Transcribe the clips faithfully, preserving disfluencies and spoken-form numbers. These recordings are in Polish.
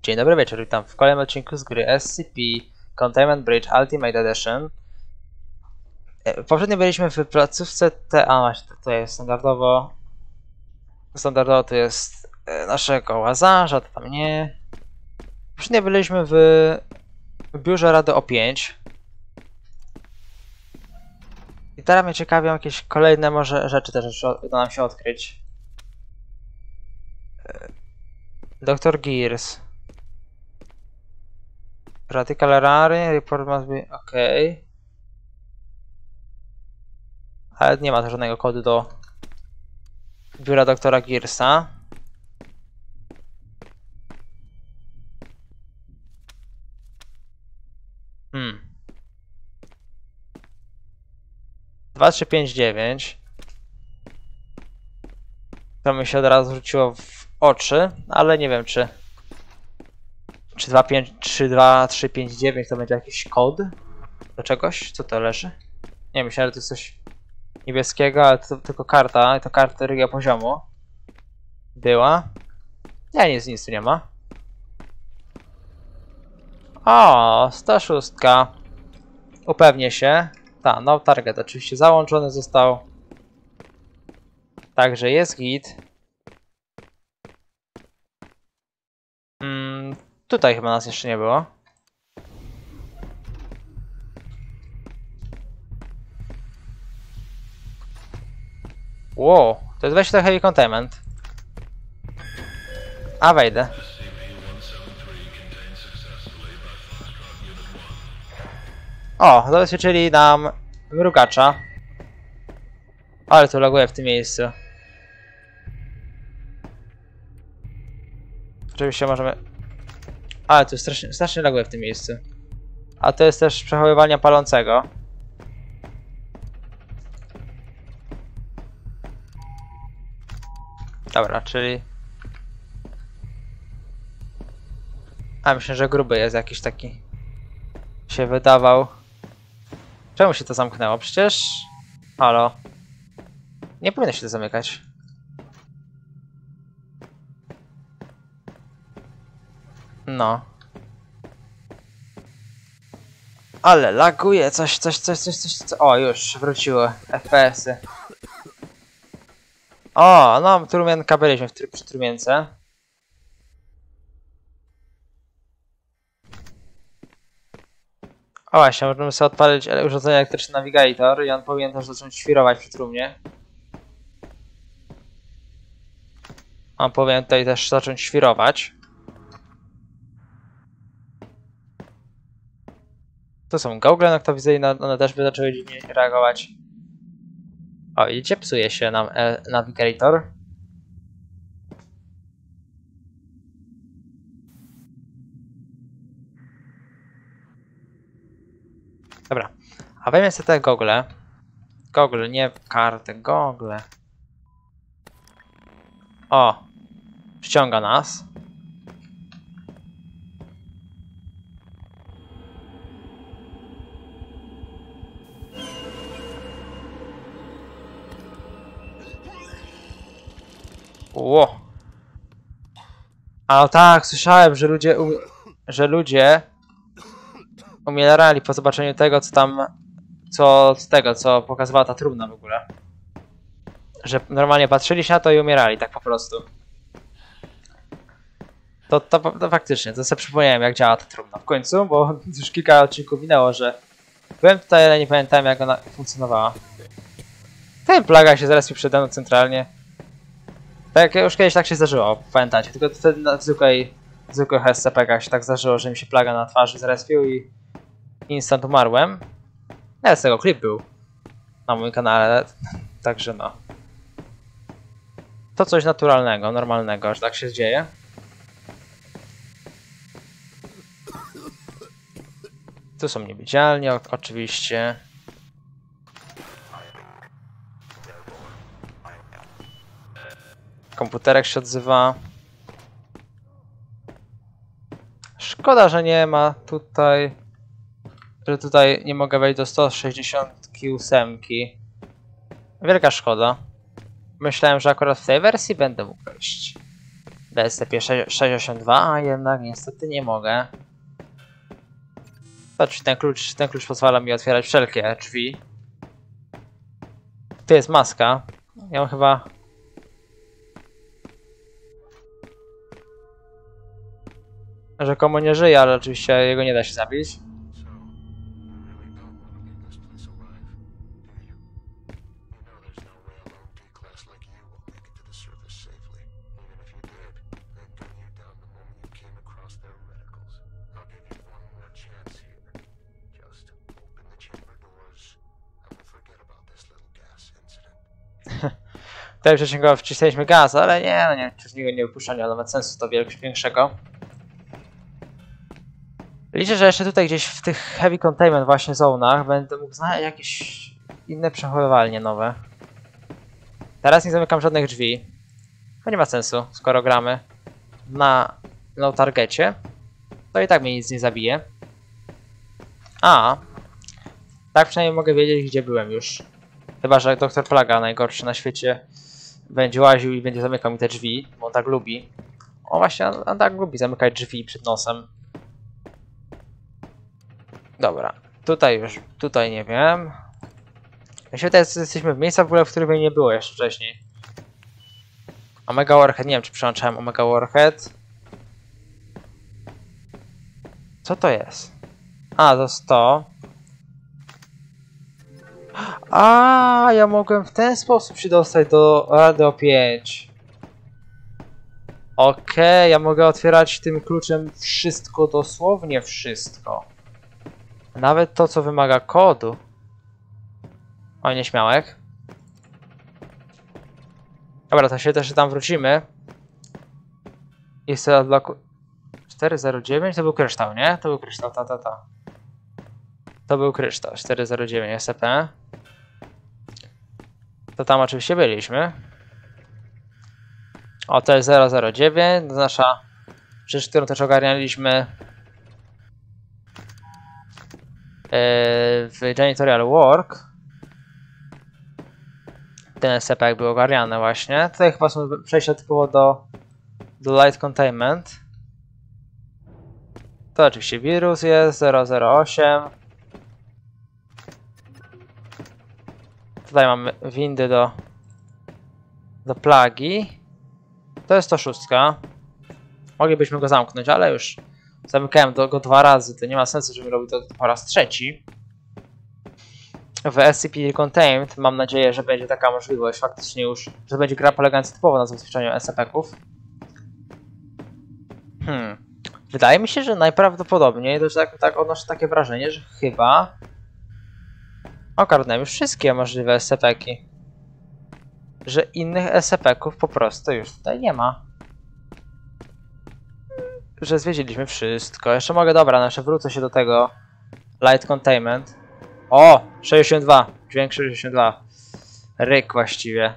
Dzień dobry wieczór, witam w kolejnym odcinku z gry S C P Containment Breach Ultimate Edition. Poprzednio byliśmy w placówce T A, to jest standardowo. Standardowo to jest naszego łazarza, to tam nie. Poprzednio byliśmy w, w biurze Rady O pięć. I teraz mnie ciekawią jakieś kolejne może rzeczy też uda nam się odkryć. doktor Gears. Radical Rary, report must be... okej. Okay. Ale nie ma to żadnego kodu do biura doktora Gearsa. Hmm. dwa trzy pięć dziewięć. To mi się od razu rzuciło w oczy, ale nie wiem czy... Czy dwa pięć trzy dwa trzy pięć dziewięć to będzie jakiś kod do czegoś? Co to leży? Nie, myślałem, że to jest coś niebieskiego, ale to tylko karta. To karta drugiego poziomu była. Nie, nic, nic tu nie ma. O, sto sześć. Upewnię się. Ta, no target oczywiście załączony został. Także jest git. Mm, tutaj chyba nas jeszcze nie było. Wow, to jest weź to heavy containment. A wejdę. O, zabezpieczyli nam mrugacza. Ale tu laguje w tym miejscu. Oczywiście możemy... Ale tu strasznie, strasznie laguje w tym miejscu. A to jest też przechowywanie palącego. Dobra, czyli... A myślę, że gruby jest jakiś taki. Się wydawał. Czemu się to zamknęło? Przecież... Halo. Nie powinno się to zamykać. No. Ale laguje coś, coś, coś, coś, coś, coś. O, już wróciły F P S-y. O, no, trumienka byliśmy w tr przy trumience. O właśnie, możemy sobie odpalić urządzenie elektryczne Navigator i on powinien też zacząć świrować przy trumnie. On powinien tutaj też zacząć świrować. To są gogle noktowizyjne, one też by zaczęły dziwnie reagować. O, widzicie, psuje się nam e Navigator. Dobra, a weźmy sobie te gogle. Gogle, nie kartę, gogle. O, ściąga nas. Ło. A tak, słyszałem, że ludzie, um że ludzie umierali po zobaczeniu tego, co tam, co z tego, co pokazywała ta trumna w ogóle. Że normalnie patrzyli się na to i umierali, tak po prostu. To, to, to faktycznie, to sobie przypomniałem, jak działa ta trumna w końcu, bo już kilka odcinków minęło, że byłem tutaj, ale nie pamiętałem, jak ona funkcjonowała. Ten plaga się zaraz przede mną centralnie. Tak, już kiedyś tak się zdarzyło, pamiętacie, tylko wtedy na zwykłej, zwykłych S C P-kach się tak zdarzyło, że mi się plaga na twarzy zrespił i instant umarłem. Ja z tego klip był na moim kanale, także no. To coś naturalnego, normalnego, że tak się dzieje. Tu są niewidzialni, oczywiście. Komputerek się odzywa. Szkoda, że nie ma tutaj... Że tutaj nie mogę wejść do sto sześćdziesiąt osiem. Wielka szkoda. Myślałem, że akurat w tej wersji będę mógł wejść. W S C P sześć osiem dwa, a jednak niestety nie mogę. Patrz, ten klucz, ten klucz pozwala mi otwierać wszelkie drzwi. Tu jest maska. Ja mam chyba... Rzekomo nie żyje, ale oczywiście jego nie da się zabić. Tutaj przecież go wcisnęliśmy gaz, ale nie, no nie, przez niego nie wypuszczanie, ale ma sensu to większego. Liczę, że jeszcze tutaj gdzieś w tych heavy containment właśnie zonach będę mógł znaleźć jakieś inne przechowywalnie nowe. Teraz nie zamykam żadnych drzwi. To nie ma sensu, skoro gramy na low targecie. To i tak mnie nic nie zabije. A, tak przynajmniej mogę wiedzieć, gdzie byłem już. Chyba że doktor Plaga, najgorszy na świecie, będzie łaził i będzie zamykał mi te drzwi, bo on tak lubi. O właśnie, on, on tak lubi zamykać drzwi przed nosem. Dobra, tutaj już, tutaj nie wiem. Myślę, że jesteśmy w miejscu w ogóle, w którym nie było jeszcze wcześniej. Omega Warhead, nie wiem czy przełączałem Omega Warhead. Co to jest? A, to jest to. A, ja mogłem w ten sposób się dostać do Radio pięć. Okej, okay, ja mogę otwierać tym kluczem wszystko, dosłownie wszystko. Nawet to, co wymaga kodu. O, nieśmiałek. Dobra, to się też tam wrócimy. I sobie odbloku... cztery zero dziewięć to był kryształ, nie? To był kryształ, ta, ta, ta. To był kryształ, cztery zero dziewięć S C P. To tam oczywiście byliśmy. O, to jest zero zero dziewięć, to nasza rzecz, którą też ogarnialiśmy w Janitorial Work. Ten S C P był ogarniany właśnie. Tutaj chyba są przejścia typowo do, do Light Containment. To oczywiście wirus jest, zero zero osiem. Tutaj mamy windy do, do plagi. To jest sto sześć. Moglibyśmy go zamknąć, ale już zamykałem go dwa razy. To nie ma sensu, żebym robił to po raz trzeci. W S C P Contained mam nadzieję, że będzie taka możliwość faktycznie już, że będzie gra polegająca typowo na zabezpieczeniu S C P-ków. Hmm. Wydaje mi się, że najprawdopodobniej, to tak, tak odnoszę takie wrażenie, że chyba ogarnąłem już wszystkie możliwe S C P-ki. Że innych S C P-ków po prostu już tutaj nie ma. Że zwiedziliśmy wszystko. Jeszcze mogę, dobra, no jeszcze wrócę się do tego Light Containment. O! sześćdziesiąt dwa. Dźwięk sześćdziesiąt dwa. Ryk właściwie.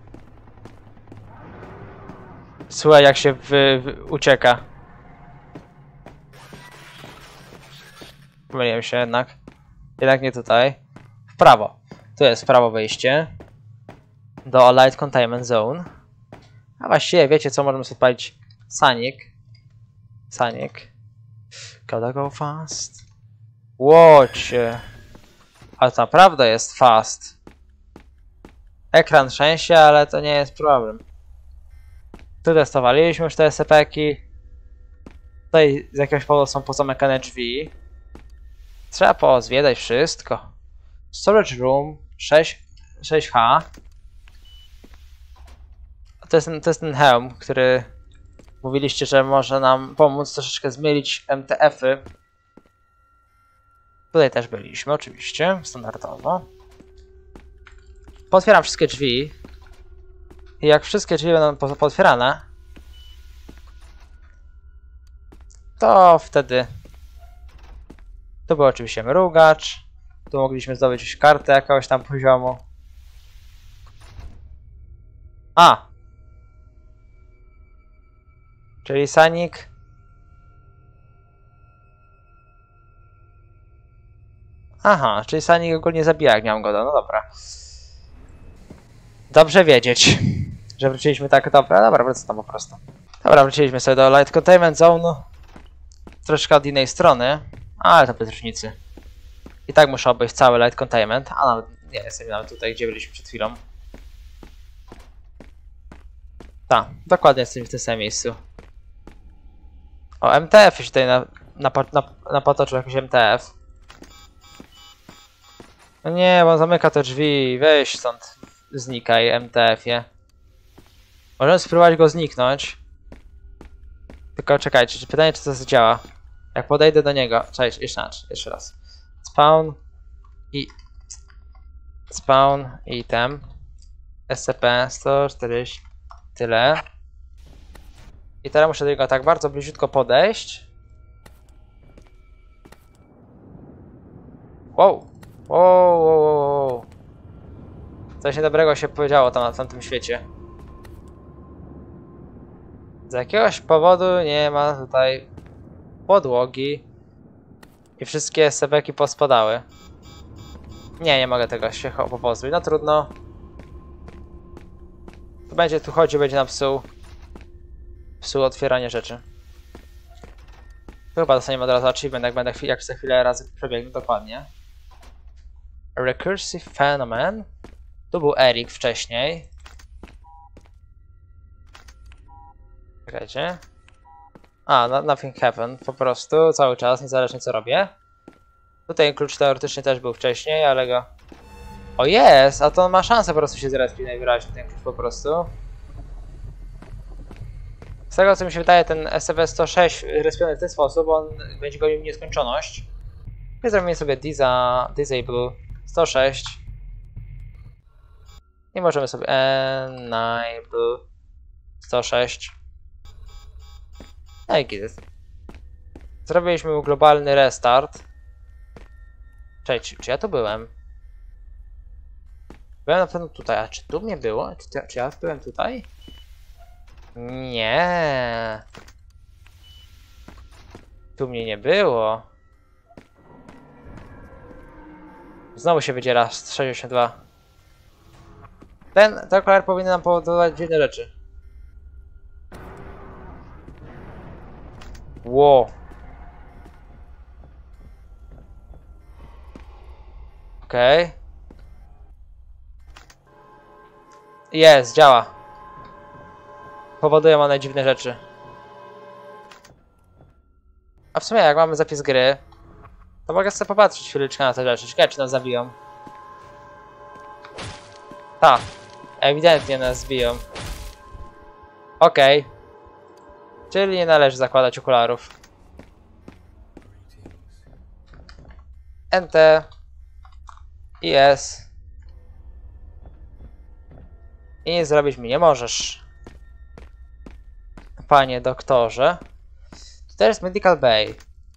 Słuchaj, jak się wy, wy, ucieka. Pomyliłem się jednak. Jednak nie tutaj. W prawo. Tu jest w prawo wejście. Do Light Containment Zone. A właściwie wiecie co, możemy sobie odpalić Sanic. Sanic. Gotta go fast. Watch. Ale to naprawdę jest fast. Ekran trzęsie, ale to nie jest problem. Tu testowaliśmy już te S C P-ki. Tutaj z jakiegoś powodu są pozamykane drzwi. Trzeba pozwiedzać wszystko. Storage Room sześć, sześć H. To jest, to jest ten hełm, który mówiliście, że może nam pomóc troszeczkę zmylić M T F-y. Tutaj też byliśmy, oczywiście, standardowo. Potwieram wszystkie drzwi. I jak wszystkie drzwi będą potwierane, to wtedy... Tu był oczywiście mrugacz. Tu mogliśmy zdobyć już kartę jakiegoś tam poziomu. A! Czyli Sanic. Aha, czyli Sanic ogólnie zabija, jak miałem go, no dobra. Dobrze wiedzieć, że wróciliśmy tak, dobra, dobra, wrócę tam po prostu. Dobra, wróciliśmy sobie do Light Containment Zone. Troszkę od innej strony, ale to bez różnicy. I tak muszę obejść cały Light Containment, a nawet nie jestem nawet tutaj, gdzie byliśmy przed chwilą. Tak, dokładnie jesteśmy w tym samym miejscu. O, M T F się tutaj na, na, na, napatoczył jakiś M T F. No nie, bo on zamyka te drzwi, weź stąd, znikaj M T F-ie. Możemy spróbować go zniknąć. Tylko czekajcie, czy pytanie, czy to zadziała. Jak podejdę do niego, cześć, jeszcze raz, jeszcze raz. Spawn i... Spawn item. S C P sto czterdzieści. Tyle. I teraz muszę do niego tak bardzo bliziutko podejść. Wow. Wow, wow, wow, wow. Coś niedobrego się powiedziało tam na tamtym świecie. Z jakiegoś powodu nie ma tutaj podłogi. I wszystkie S C P-ki pospadały. Nie, nie mogę tego się pozbyć. No trudno. Tu będzie, tu chodzi, będzie nam psuł. Psuł otwieranie rzeczy. Tu chyba dostaniemy od razu achievement, jak będę jak za chwilę razy przebiegnę dokładnie. Recursive Phenomenon. Tu był Eric wcześniej. Czekajcie. A, no, nothing happened, po prostu, cały czas, niezależnie co robię. Tutaj klucz teoretycznie też był wcześniej, ale go... O jest! A to on ma szansę po prostu się zrespić najwyraźniej, ten klucz po prostu. Z tego co mi się wydaje, ten S C P sto sześć respiony w ten sposób, on będzie gonił w nieskończoność. I zrobimy sobie disa, disable sto sześć. I możemy sobie enable sto sześć. No i git. Zrobiliśmy mu globalny restart. Cześć, czy ja tu byłem? Byłem na pewno tutaj, a czy tu mnie było? Czy, czy ja byłem tutaj? Nie. Tu mnie nie było. Znowu się wydziela z sześćdziesiąt dwa. Ten, ten okular powinien nam powodować dziwne rzeczy. Wow. Okej. Okay. Jest, działa. Powodują one dziwne rzeczy. A w sumie jak mamy zapis gry, to mogę sobie popatrzeć chwileczkę na te rzeczy. Ciekawe, czy nas zabiją. Tak. Ewidentnie nas zbiją. Okej. Okay. Czyli nie należy zakładać okularów. N T. I S. I nie zrobić mi nie możesz. Panie doktorze. To też jest Medical Bay.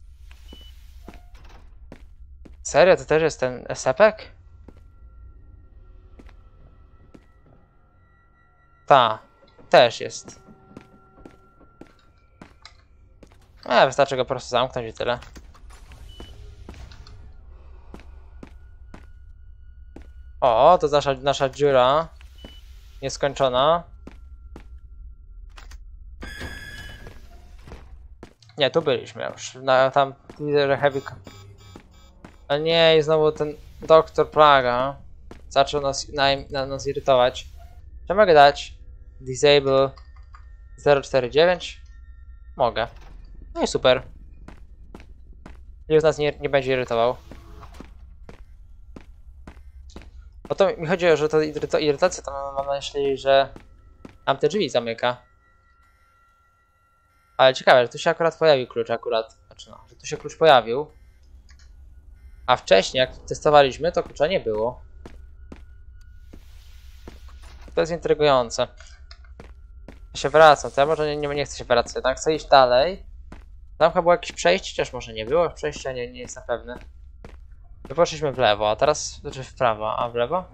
Serio? To też jest ten S C P-ek? Ta. Też jest. A, wystarczy go po prostu zamknąć i tyle. O, to nasza, nasza dziura. Nieskończona. Nie, tu byliśmy już. Na, tam widzę, że heavy... A nie, i znowu ten doktor Plaga zaczął nas, na, na nas irytować. Czy mogę dać disable zero cztery dziewięć? Mogę. No i super. Już nas nie, nie będzie irytował. O to mi chodzi, że to iryto, irytacja, to mam, mam na myśli, że nam te drzwi zamyka. Ale ciekawe, że tu się akurat pojawił klucz akurat. Znaczy no, że tu się klucz pojawił. A wcześniej, jak testowaliśmy, to klucza nie było. To jest intrygujące. Ja się wracam, to ja może nie, nie, nie chcę się wracać, jednak chcę iść dalej. Tam chyba było jakieś przejście, chociaż może nie było przejścia, nie, nie jestem pewny. My poszliśmy w lewo, a teraz, znaczy w prawo, a w lewo?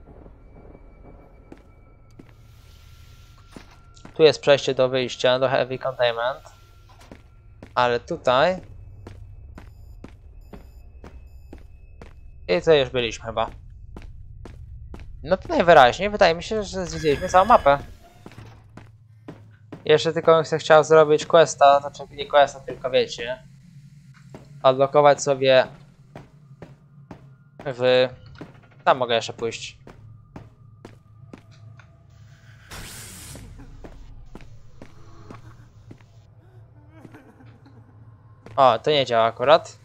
Tu jest przejście do wyjścia, do Heavy Containment. Ale tutaj... I tutaj już byliśmy chyba. No to najwyraźniej, wydaje mi się, że zwiedziliśmy całą mapę. Jeszcze tylko bym sobie chciał zrobić questa, znaczy nie questa, tylko wiecie. Odblokować sobie w... Tam mogę jeszcze pójść. O, to nie działa akurat.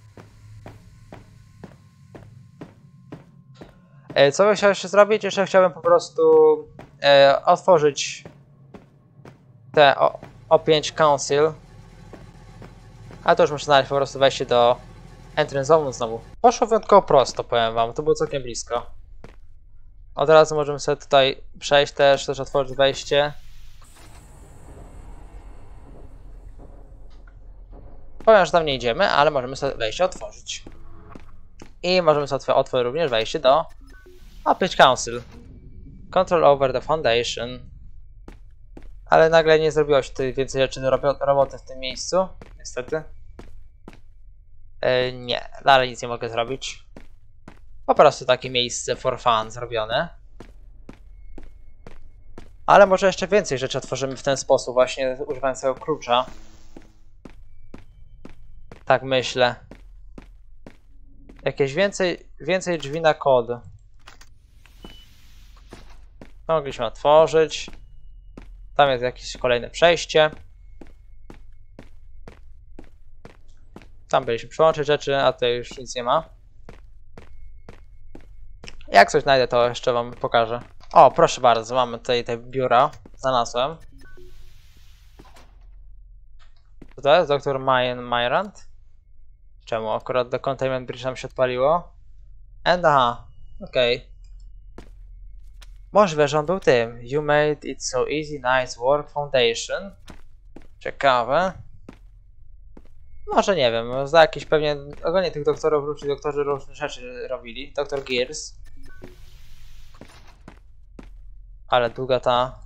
E, co bym chciał jeszcze zrobić? Jeszcze chciałbym po prostu e, otworzyć te o, O pięć Council. A to już muszę znaleźć po prostu wejście do Entrance Zone znowu. Poszło wyjątkowo prosto, powiem wam, to było całkiem blisko. Od razu możemy sobie tutaj przejść też, też otworzyć wejście. Powiem, że tam nie idziemy, ale możemy sobie wejście otworzyć. I możemy sobie otworzyć również wejście do O pięć Council. Control over the Foundation. Ale nagle nie zrobiło się tutaj więcej rzeczy do roboty w tym miejscu, niestety. Yy, nie, dalej nic nie mogę zrobić. Po prostu takie miejsce for fun zrobione. Ale może jeszcze więcej rzeczy otworzymy w ten sposób, właśnie używając tego klucza. Tak myślę. Jakieś więcej, więcej drzwi na kod. Mogliśmy otworzyć. Tam jest jakieś kolejne przejście. Tam byliśmy przełączyć rzeczy, a tutaj już nic nie ma. Jak coś znajdę, to jeszcze wam pokażę. O, proszę bardzo, mamy tutaj te biura. Znalazłem. Co to jest? doktor Mayen Myrant? Czemu akurat do Containment Bridge nam się odpaliło? And aha, okej. Okay. Możliwe, że on był tym. You made it so easy, nice work, Foundation. Ciekawe. Może nie wiem, za jakieś pewnie... Ogólnie tych doktorów, różni doktorzy różne rzeczy robili. doktor Gears. Ale długa ta...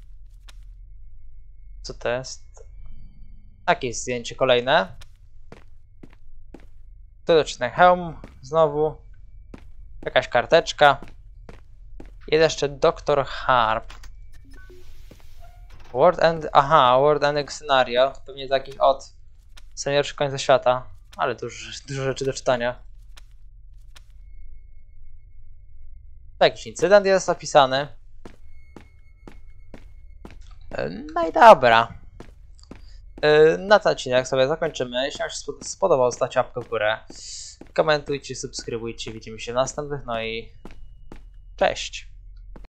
Co to jest? Takie zdjęcie kolejne. Tu doczynek hełm, znowu. Jakaś karteczka. Jest jeszcze doktor Harp. World End... Aha, World Ending Scenario. To pewnie z jakichś od seniorów końca świata. Ale dużo, dużo rzeczy do czytania. Jakiś incydent jest opisany. No i dobra. Na ten odcinek sobie zakończymy. Jeśli wam się spodobał, zostawcie łapkę w górę. Komentujcie, subskrybujcie. Widzimy się w następnych. No i cześć.